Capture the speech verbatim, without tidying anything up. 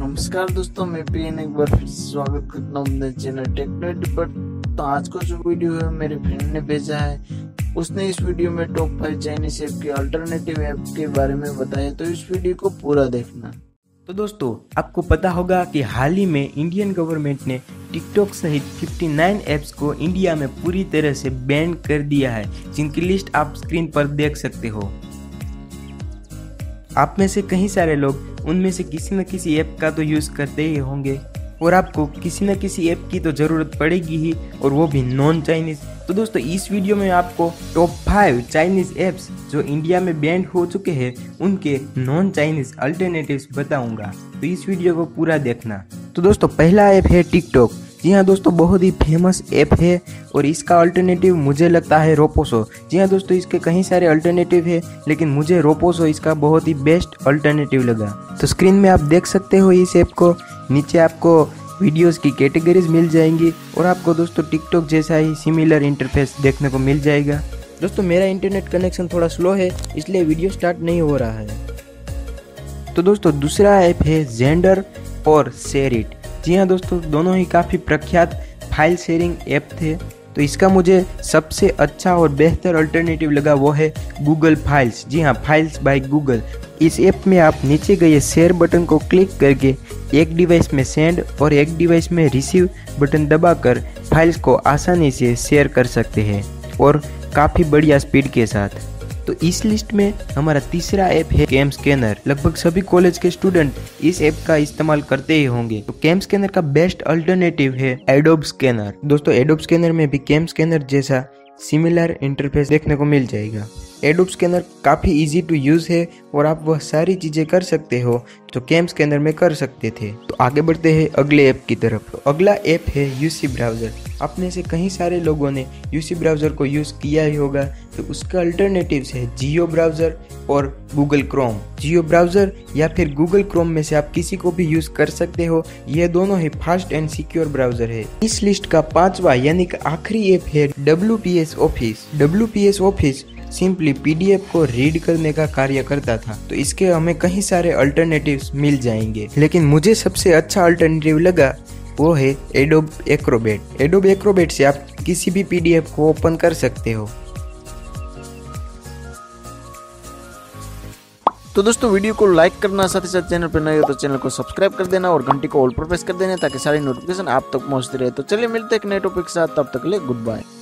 नमस्कार दोस्तों, मैं पीएन एक बार फिर से स्वागत करता हूँ अपने चैनल टेक्नोलॉजी पर। तो आज का जो वीडियो है मेरे फ्रेंड ने भेजा है। उसने इस वीडियो में टॉप फाइव चाइनीज ऐप के अल्टरनेटिव ऐप के बारे में बताया, तो इस वीडियो को पूरा देखना। तो दोस्तों, आपको पता होगा कि हाल ही में इंडियन गवर्नमेंट ने टिकटॉक सहित उनसठ ऐप्स को इंडिया में पूरी तरह से बैन कर दिया है, जिनकी लिस्ट आप स्क्रीन पर देख सकते हो। आप में से कई सारे लोग उनमें से किसी न किसी ऐप का तो यूज़ करते ही होंगे और आपको किसी न किसी ऐप की तो ज़रूरत पड़ेगी ही, और वो भी नॉन चाइनीज़। तो दोस्तों, इस वीडियो में आपको टॉप फाइव चाइनीज़ ऐप्स जो इंडिया में बैन हो चुके हैं उनके नॉन चाइनीज़ अल्टरनेटिव्स बताऊंगा, तो इस वीडियो को पूरा देखना। तो दोस्तों, पहला ऐप है टिकटॉक। जी हाँ दोस्तों, बहुत ही फेमस ऐप है और इसका अल्टरनेटिव मुझे लगता है रोपोसो। जी हाँ दोस्तों, इसके कई सारे अल्टरनेटिव है, लेकिन मुझे रोपोसो इसका बहुत ही बेस्ट अल्टरनेटिव लगा। तो स्क्रीन में आप देख सकते हो इस ऐप को। नीचे आपको वीडियोस की कैटेगरीज मिल जाएंगी और आपको दोस्तों टिकटॉक जैसा ही सिमिलर इंटरफेस देखने को मिल जाएगा। दोस्तों, मेरा इंटरनेट कनेक्शन थोड़ा स्लो है, इसलिए वीडियो स्टार्ट नहीं हो रहा है। तो दोस्तों, दूसरा ऐप है जेंडर और शेयरिट। जी हाँ दोस्तों, दोनों ही काफ़ी प्रख्यात फाइल शेयरिंग ऐप थे। तो इसका मुझे सबसे अच्छा और बेहतर अल्टरनेटिव लगा, वो है गूगल फाइल्स। जी हाँ, फाइल्स बाय गूगल। इस ऐप में आप नीचे गए शेयर बटन को क्लिक करके एक डिवाइस में सेंड और एक डिवाइस में रिसीव बटन दबाकर फाइल्स को आसानी से शेयर कर सकते हैं और काफ़ी बढ़िया स्पीड के साथ। तो इस लिस्ट में हमारा तीसरा ऐप है कैम स्कैनर। लगभग सभी कॉलेज के स्टूडेंट इस ऐप का इस्तेमाल करते ही होंगे। तो कैम स्कैनर का बेस्ट अल्टरनेटिव है एडोब स्कैनर। दोस्तों, एडोब स्कैनर में भी कैम स्कैनर जैसा सिमिलर इंटरफेस देखने को मिल जाएगा। एडोब स्कैनर काफ़ी इजी टू यूज़ है और आप वह सारी चीज़ें कर सकते हो जो कैम स्कैनर में कर सकते थे। तो आगे बढ़ते हैं अगले ऐप की तरफ। तो अगला ऐप है यूसी ब्राउज़र। आप में से कई सारे लोगों ने यूसी ब्राउज़र को यूज़ किया ही होगा। तो उसका अल्टरनेटिव्स है जियो ब्राउज़र और गूगल क्रोम। जियो ब्राउज़र या फिर गूगल क्रोम में से आप किसी को भी यूज़ कर सकते हो। ये दोनों ही फास्ट एंड सिक्योर ब्राउज़र है। इस लिस्ट का पांचवा यानी कि आखिरी ऐप है W P S office. W P S office simply PDF को रीड करने का कार्य करता था। तो इसके हमें कई सारे अल्टरनेटिव्स मिल जाएंगे, लेकिन मुझे सबसे अच्छा अल्टरनेटिव लगा वो है एडोब एक्रोबैट। एडोब एक्रोबैट से आप किसी भी पीडीएफ को ओपन कर सकते हो। तो दोस्तों, वीडियो को लाइक करना, साथ ही साथ चैनल पर नए हो तो चैनल को सब्सक्राइब कर देना और घंटी को ऑल पर प्रेस कर देना ताकि सारी नोटिफिकेशन आप तक पहुंचती रहे। तो चलिए मिलते हैं एक नए टॉपिक के साथ, तब तक के लिए गुड बाय।